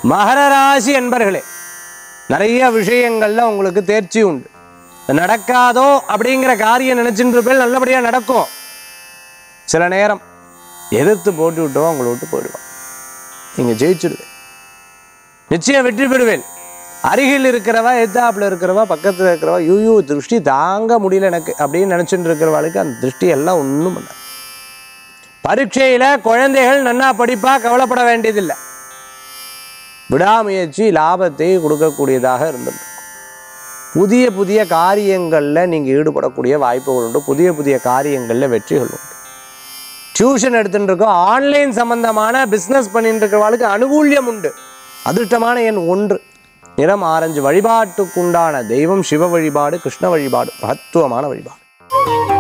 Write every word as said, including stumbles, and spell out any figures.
மகர ராசி என்பர்களே, நிறைய விஷயங்கள்ல உங்களுக்கு தேர்ச்சி உண்டு. நடக்காதோ அப்படிங்கிற காரியம் நினைச்சுட்டு இருப்பேன், நல்லபடியா நடக்கும். சில நேரம் எதிர்த்து போட்டு விட்டோம் உங்களை விட்டு போயிடுவான், நீங்க ஜெயிச்சிடுவேன், நிச்சயம் வெற்றி பெறுவேன். அருகில் இருக்கிறவா, எத்தாப்புல இருக்கிறவா, பக்கத்தில் இருக்கிறவா, யூ திருஷ்டி தாங்க முடியல எனக்கு அப்படின்னு நினைச்சுட்டு இருக்கிறவாளுக்கு அந்த திருஷ்டி எல்லாம் ஒன்றும் பண்ணாது. பரீட்சையில குழந்தைகள் நன்னா படிப்பா, கவலைப்பட வேண்டியதில்லை. விடாமுயற்சி லாபத்தை கொடுக்கக்கூடியதாக இருந்தது. புதிய புதிய காரியங்களில் நீங்கள் ஈடுபடக்கூடிய வாய்ப்புகள் உண்டு. புதிய புதிய காரியங்களில் வெற்றிகள் உண்டு. டியூஷன் எடுத்துட்டு இருக்கோம், ஆன்லைன் சம்பந்தமான பிஸ்னஸ் பண்ணிட்டு இருக்கிறவர்களுக்கு அனுகூல்யம் உண்டு. அதிர்ஷ்டமான எண் ஒன்று, நிறம் ஆரஞ்சு. வழிபாட்டுக்குண்டான தெய்வம் சிவ வழிபாடு, கிருஷ்ண வழிபாடு, மகத்துவமான வழிபாடு.